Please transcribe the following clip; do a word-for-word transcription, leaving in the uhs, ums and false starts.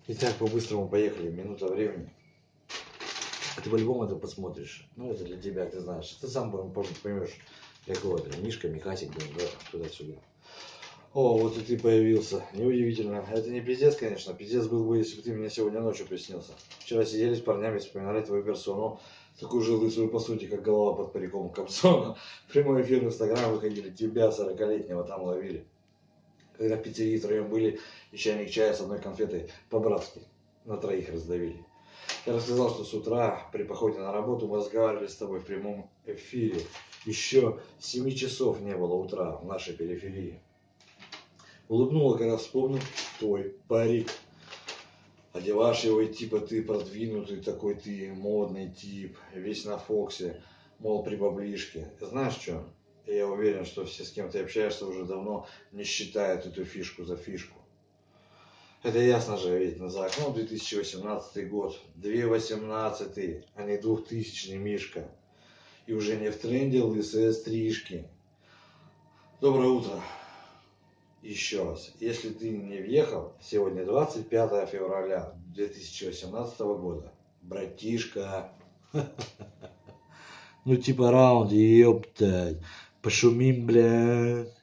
Итак, по-быстрому поехали, минута времени. Ты по-любому это посмотришь. Ну, это для тебя, ты знаешь. Ты сам поймешь, какого это. Мишка, Михасик, блин, да, туда-сюда. О, вот и ты появился. Неудивительно. Это не пиздец, конечно. Пиздец был бы, если бы ты мне сегодня ночью приснился. Вчера сидели с парнями, вспоминали твою персону. Такую же лысую, по сути, как голова под париком Кобзона. В прямой эфир в Инстаграм выходили, тебя, сорокалетнего, там ловили. Когда в пиццерии втроем были, и чайник чая с одной конфетой по-братски на троих раздавили. Я рассказал, что с утра при походе на работу мы разговаривали с тобой в прямом эфире. Еще семи часов не было утра в нашей периферии. Улыбнула, когда вспомнил твой парик. Одеваешь его, и типа ты продвинутый такой, ты модный тип, весь на Фоксе, мол, при баблишке. Знаешь что? Я уверен, что все, с кем ты общаешься, уже давно не считают эту фишку за фишку. Это ясно же, ведь за окном две тысячи восемнадцатый год, две тысячи восемнадцатый, а не двухтысячный Мишка. И уже не в тренде лысые стрижки. Доброе утро. Еще раз, если ты не въехал, сегодня двадцать пятое февраля две тысячи восемнадцатого года. Братишка. Ну типа раунд, ёптать. Пошумим, бля.